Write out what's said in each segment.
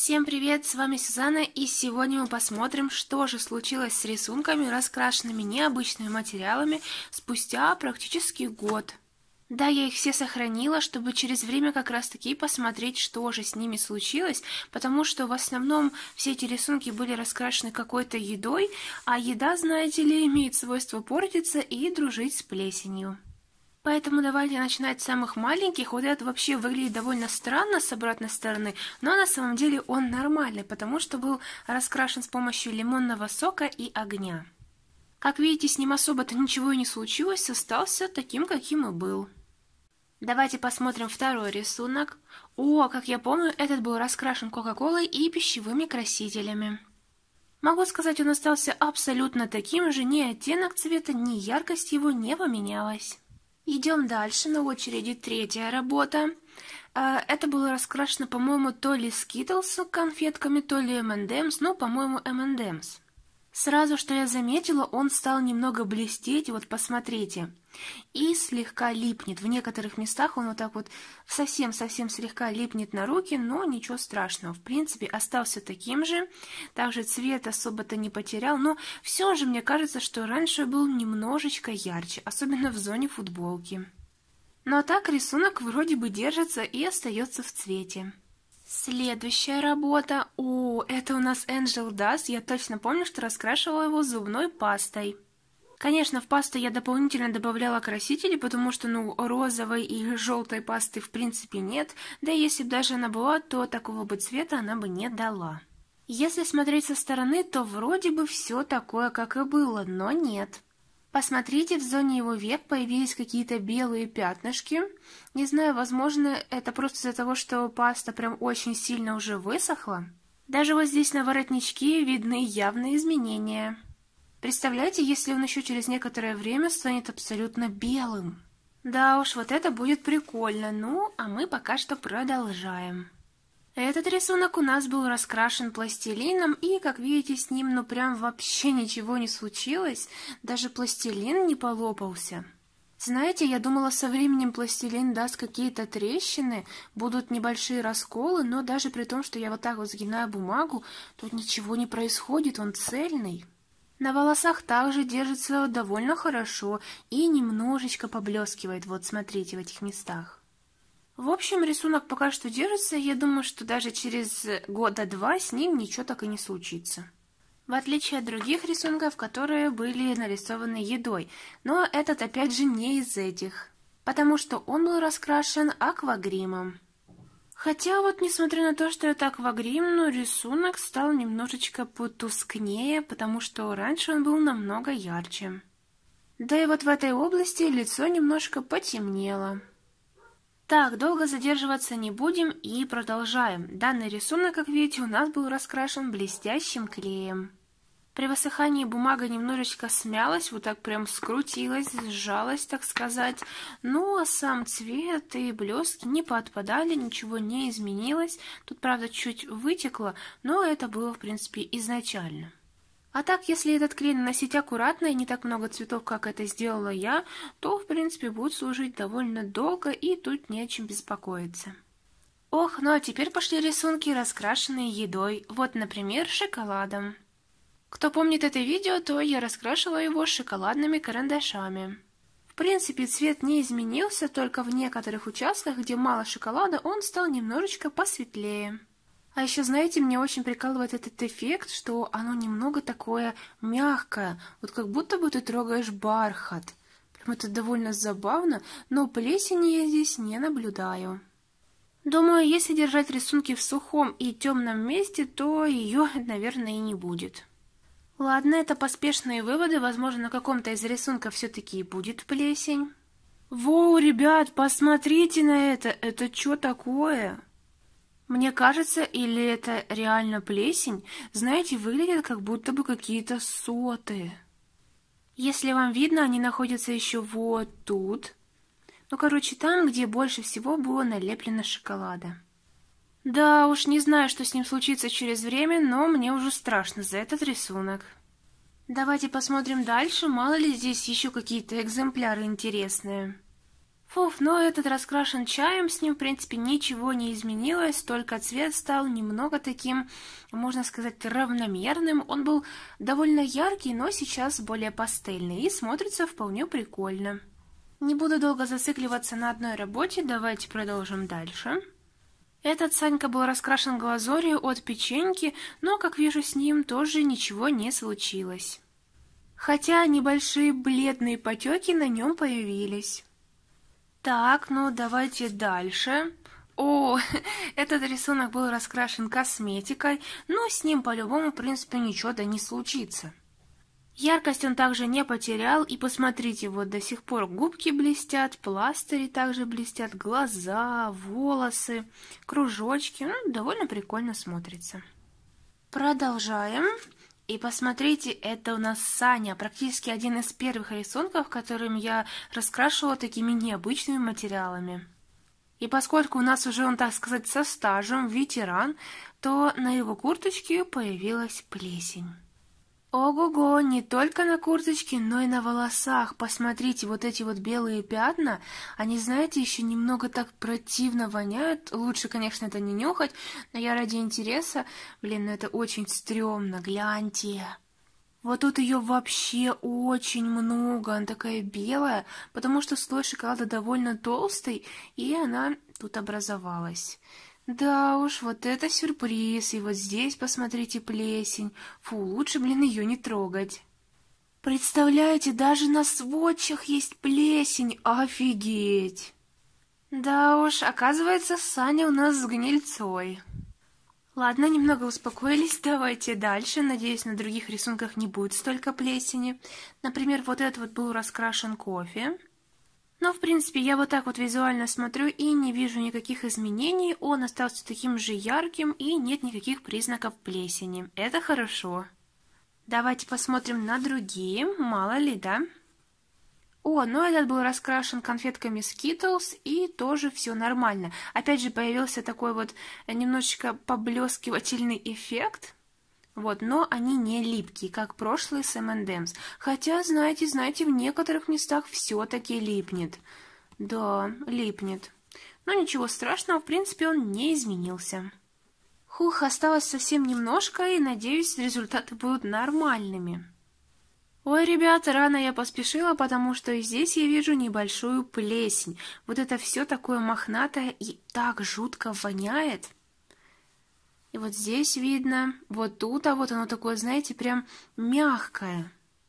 Всем привет, с вами Сюзанна, и сегодня мы посмотрим, что же случилось с рисунками, раскрашенными необычными материалами спустя практически год. Да, я их все сохранила, чтобы через время как раз таки посмотреть, что же с ними случилось, потому что в основном все эти рисунки были раскрашены какой-то едой, а еда, знаете ли, имеет свойство портиться и дружить с плесенью. Поэтому давайте начинать с самых маленьких. Вот этот вообще выглядит довольно странно с обратной стороны, но на самом деле он нормальный, потому что был раскрашен с помощью лимонного сока и огня. Как видите, с ним особо-то ничего и не случилось, остался таким, каким и был. Давайте посмотрим второй рисунок. О, как я помню, этот был раскрашен Кока-Колой и пищевыми красителями. Могу сказать, он остался абсолютно таким же, ни оттенок цвета, ни яркость его не поменялась. Идем дальше, на очереди третья работа. Это было раскрашено, по-моему, то ли Skittles конфетками, то ли M&M's, но, по-моему, M&M's. Сразу, что я заметила, он стал немного блестеть, вот посмотрите, и слегка липнет. В некоторых местах он вот так вот совсем-совсем слегка липнет на руки, но ничего страшного. В принципе, остался таким же, также цвет особо-то не потерял, но все же мне кажется, что раньше был немножечко ярче, особенно в зоне футболки. Ну а так рисунок вроде бы держится и остается в цвете. Следующая работа. О, это у нас Angel Dust. Я точно помню, что раскрашивала его зубной пастой. Конечно, в пасту я дополнительно добавляла красители, потому что, розовой и желтой пасты в принципе нет. Да и если бы даже она была, то такого бы цвета она бы не дала. Если смотреть со стороны, то вроде бы все такое, как и было, но нет. Посмотрите, в зоне его век появились какие-то белые пятнышки. Не знаю, возможно, это просто из-за того, что паста прям очень сильно уже высохла. Даже вот здесь на воротничке видны явные изменения. Представляете, если он еще через некоторое время станет абсолютно белым? Да уж, вот это будет прикольно. Ну, а мы пока что продолжаем. Этот рисунок у нас был раскрашен пластилином, и, как видите, с ним прям вообще ничего не случилось, даже пластилин не полопался. Знаете, я думала, со временем пластилин даст какие-то трещины, будут небольшие расколы, но даже при том, что я вот так вот сгинаю бумагу, тут ничего не происходит, он цельный. На волосах также держится довольно хорошо и немножечко поблескивает, вот смотрите, в этих местах. В общем, рисунок пока что держится, я думаю, что даже через года два с ним ничего так и не случится. В отличие от других рисунков, которые были нарисованы едой, но этот опять же не из этих, потому что он был раскрашен аквагримом. Хотя вот, несмотря на то, что это аквагрим, но рисунок стал немножечко потускнее, потому что раньше он был намного ярче. Да и вот в этой области лицо немножко потемнело. Так, долго задерживаться не будем и продолжаем. Данный рисунок, как видите, у нас был раскрашен блестящим клеем. При высыхании бумага немножечко смялась, вот так прям скрутилась, сжалась, так сказать. Ну, а сам цвет и блестки не поотпадали, ничего не изменилось. Тут, правда, чуть вытекло, но это было, в принципе, изначально. А так, если этот клей наносить аккуратно и не так много цветов, как это сделала я, то, в принципе, будет служить довольно долго, и тут не о чем беспокоиться. Ох, ну а теперь пошли рисунки, раскрашенные едой. Вот, например, шоколадом. Кто помнит это видео, то я раскрашивала его шоколадными карандашами. В принципе, цвет не изменился, только в некоторых участках, где мало шоколада, он стал немножечко посветлее. А еще, знаете, мне очень прикалывает этот эффект, что оно немного такое мягкое, вот как будто бы ты трогаешь бархат. Прям это довольно забавно, но плесени я здесь не наблюдаю. Думаю, если держать рисунки в сухом и темном месте, то ее, наверное, и не будет. Ладно, это поспешные выводы, возможно, на каком-то из рисунков все-таки и будет плесень. Воу, ребят, посмотрите на это что такое? Мне кажется, или это реально плесень, знаете, выглядят как будто бы какие-то соты. Если вам видно, они находятся еще вот тут. Ну, короче, там, где больше всего было налеплено шоколада. Да уж, не знаю, что с ним случится через время, но мне уже страшно за этот рисунок. Давайте посмотрим дальше, мало ли здесь еще какие-то экземпляры интересные. Фуф, но этот раскрашен чаем, с ним, в принципе, ничего не изменилось, только цвет стал немного таким, можно сказать, равномерным. Он был довольно яркий, но сейчас более пастельный и смотрится вполне прикольно. Не буду долго зацикливаться на одной работе, давайте продолжим дальше. Этот Санька был раскрашен глазурью от печеньки, но, как вижу, с ним тоже ничего не случилось. Хотя небольшие бледные потеки на нем появились. Так, ну давайте дальше. О, этот рисунок был раскрашен косметикой, но с ним по-любому, в принципе, ничего да не случится. Яркость он также не потерял, и посмотрите, вот до сих пор губки блестят, пластыри также блестят, глаза, волосы, кружочки, ну, довольно прикольно смотрится. Продолжаем. И посмотрите, это у нас Саня, практически один из первых рисунков, которым я раскрашивала такими необычными материалами. И поскольку у нас уже он, так сказать, со стажем, ветеран, то на его курточке появилась плесень. Ого-го, не только на курточке, но и на волосах. Посмотрите, вот эти вот белые пятна, они, знаете, еще немного так противно воняют. Лучше, конечно, это не нюхать, но я ради интереса, блин, ну это очень стрёмно, гляньте. Вот тут ее вообще очень много, она такая белая, потому что слой шоколада довольно толстый, и она тут образовалась. Да уж, вот это сюрприз, и вот здесь, посмотрите, плесень. Фу, лучше, блин, ее не трогать. Представляете, даже на сводчах есть плесень, офигеть. Да уж, оказывается, Саня у нас с гнильцой. Ладно, немного успокоились, давайте дальше. Надеюсь, на других рисунках не будет столько плесени. Например, вот этот вот был раскрашен кофе. Но, в принципе, я вот так вот визуально смотрю и не вижу никаких изменений. Он остался таким же ярким и нет никаких признаков плесени. Это хорошо. Давайте посмотрим на другие, мало ли, да? О, ну этот был раскрашен конфетками Skittles и тоже все нормально. Опять же появился такой вот немножечко поблескивательный эффект. Вот, но они не липкие, как прошлые с M&M's. Хотя, знаете, в некоторых местах все-таки липнет. Да, липнет. Но ничего страшного, в принципе, он не изменился. Хух, осталось совсем немножко, и, надеюсь, результаты будут нормальными. Ой, ребята, рано я поспешила, потому что здесь я вижу небольшую плесень. Вот это все такое мохнатое и так жутко воняет. И вот здесь видно, вот тут, а вот оно такое, знаете, прям мягкое.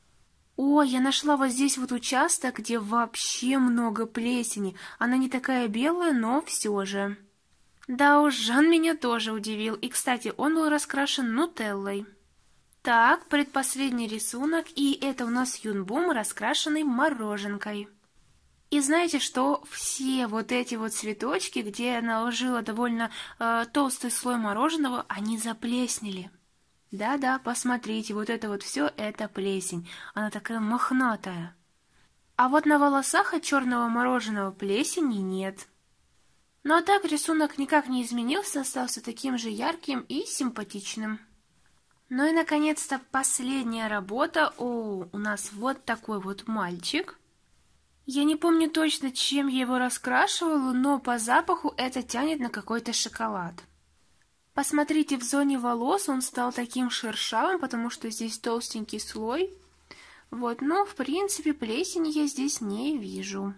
О, я нашла вот здесь вот участок, где вообще много плесени. Она не такая белая, но все же. Да уж, Жан меня тоже удивил. И, кстати, он был раскрашен нутеллой. Так, предпоследний рисунок, и это у нас Юнбум, раскрашенный мороженкой. И знаете, что все вот эти вот цветочки, где я наложила довольно толстый слой мороженого, они заплеснели. Да-да, посмотрите, вот это вот все, это плесень. Она такая мохнатая. А вот на волосах от черного мороженого плесени нет. Ну а так рисунок никак не изменился, остался таким же ярким и симпатичным. Ну и, наконец-то, последняя работа. О, у нас вот такой вот мальчик. Я не помню точно, чем я его раскрашивала, но по запаху это тянет на какой-то шоколад. Посмотрите, в зоне волос он стал таким шершавым, потому что здесь толстенький слой. Вот, но, в принципе, плесени я здесь не вижу.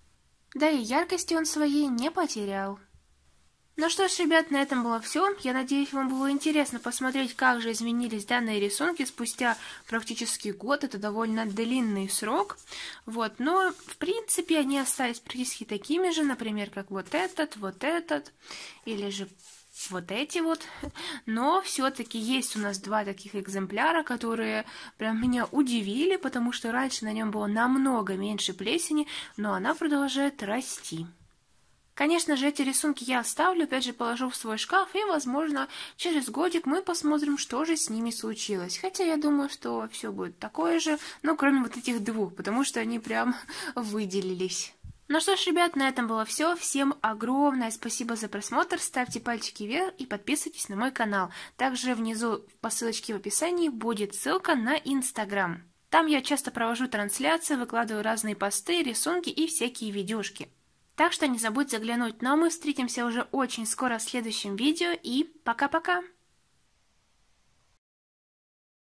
Да и яркости он своей не потерял. Ну что ж, ребят, на этом было все. Я надеюсь, вам было интересно посмотреть, как же изменились данные рисунки спустя практически год. Это довольно длинный срок. Вот, но, в принципе, они остались практически такими же, например, как вот этот, или же вот эти вот. Но все-таки есть у нас два таких экземпляра, которые прям меня удивили, потому что раньше на нем было намного меньше плесени, но она продолжает расти. Конечно же, эти рисунки я оставлю, опять же положу в свой шкаф, и, возможно, через годик мы посмотрим, что же с ними случилось. Хотя я думаю, что все будет такое же, но кроме вот этих двух, потому что они прям выделились. Ну что ж, ребят, на этом было все. Всем огромное спасибо за просмотр, ставьте пальчики вверх и подписывайтесь на мой канал. Также внизу по ссылочке в описании будет ссылка на Инстаграм. Там я часто провожу трансляции, выкладываю разные посты, рисунки и всякие видюшки. Так что не забудь заглянуть. Ну а мы встретимся уже очень скоро в следующем видео и пока-пока!